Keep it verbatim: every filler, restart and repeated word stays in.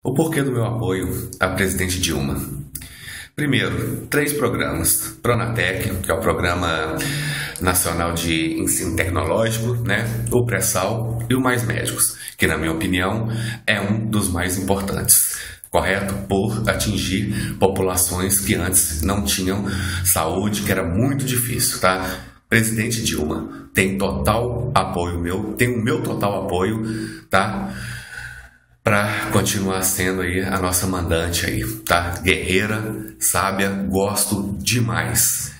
O porquê do meu apoio à presidente Dilma? Primeiro, três programas. Pronatec, que é o Programa Nacional de Ensino Tecnológico, né? O Pré-Sal e o Mais Médicos, que na minha opinião é um dos mais importantes. Correto? Por atingir populações que antes não tinham saúde, que era muito difícil, tá? Presidente Dilma tem total apoio meu, tem o meu total apoio, tá? Para continuar sendo aí a nossa mandante aí, tá? Guerreira, sábia, gosto demais.